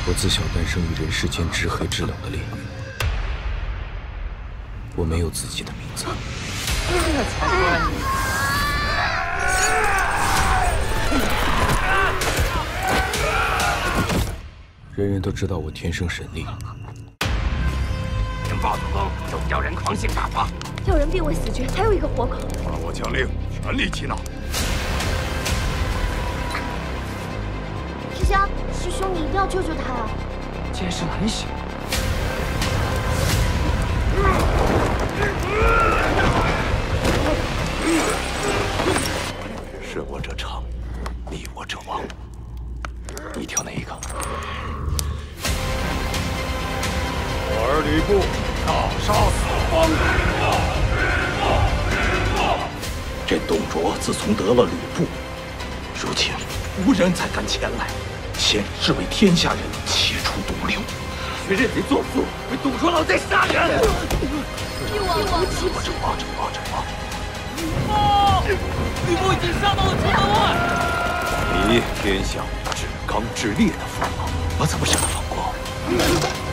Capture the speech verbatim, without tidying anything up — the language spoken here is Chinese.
我自小诞生于人世间至黑至冷的炼狱，我没有自己的名字。 这才怪你！ 人人都知道我天生神力。 禀报主公，有妖人狂性大发， 有人并未死绝，还有一个活口。 传我将令，全力缉拿。 师兄，师兄，你一定要救救他啊！ 皆是难行。 顺我者昌，逆我者亡。你挑哪一个？我儿吕布大杀四方。这董卓自从得了吕布，如今无人再敢前来，先是为天下人切除毒瘤，学认贼作父，为董卓老贼杀人。 一往无前。 我这啊这啊这啊！ 啊！吕布已经杀到了城门外。 你天下至刚至烈的驸马，我怎么舍得放过？